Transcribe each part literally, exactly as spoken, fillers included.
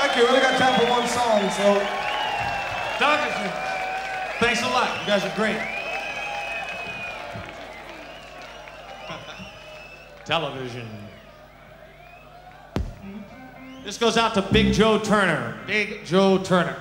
Thank you. We only got time for one song, so. Douglas, thanks a lot. You guys are great. Television. This goes out to Big Joe Turner. Big Joe Turner.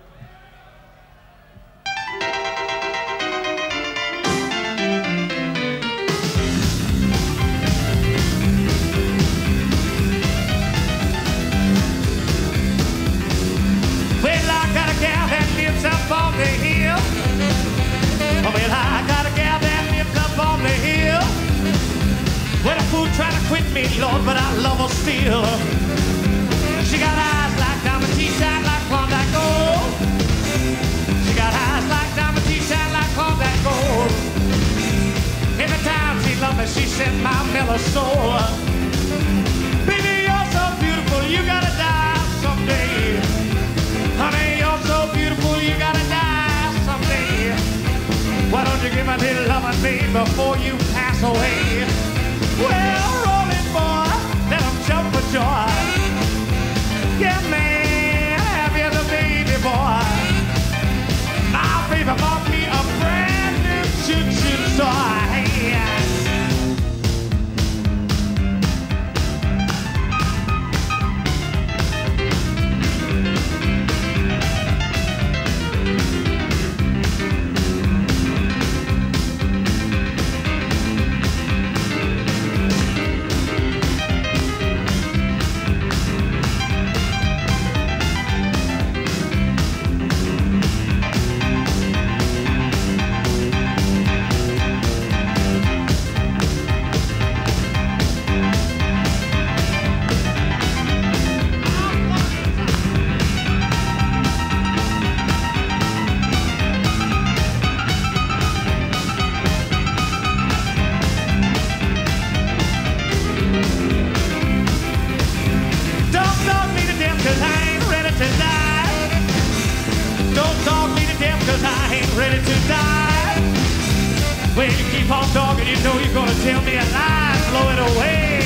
On the hill. Oh, well, I got a gal that lives up on the hill. Well, a fool trying to quit me, Lord, but I love her still. She got eyes like diamond teeth, shine like Klondike gold. She got eyes like diamond teeth, shine like Klondike gold. Every time she loved me, she said my mellow soul. Baby, you're so beautiful, you gotta die someday. Honey, you're so beautiful, you gotta die someday. Why don't you give a little love on me before you pass away? Well, rolling boy, let them jump for joy. Yeah, man, have you the baby boy? My baby bought me a brand new choo-choo toy. Ready to die. When you keep on talking, you know you're gonna tell me a lie, blow it away.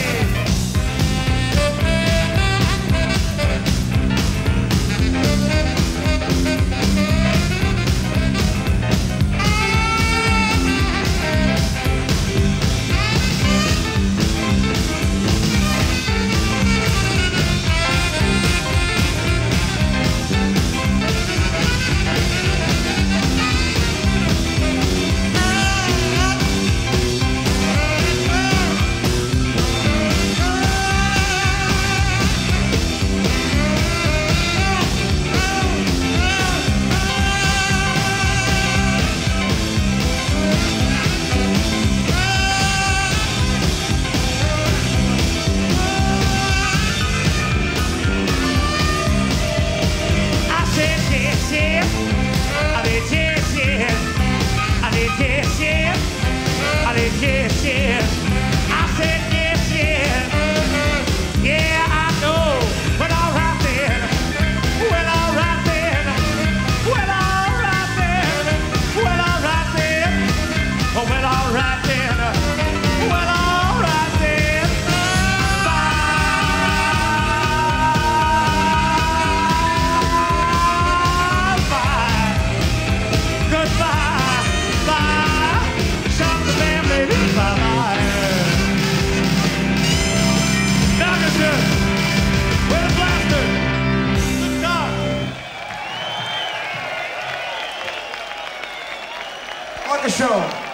Yes, yes, I said yes, yes. Yeah, I know. Well, all right then. Well, all right then. Well, all right then. Well, all right then. Oh, well, all right then. Well, all right then. Bye. Bye. Goodbye. Bye. Shut the damn lady. Bye-bye. Douglas, where the blaster? Good God. Like a show.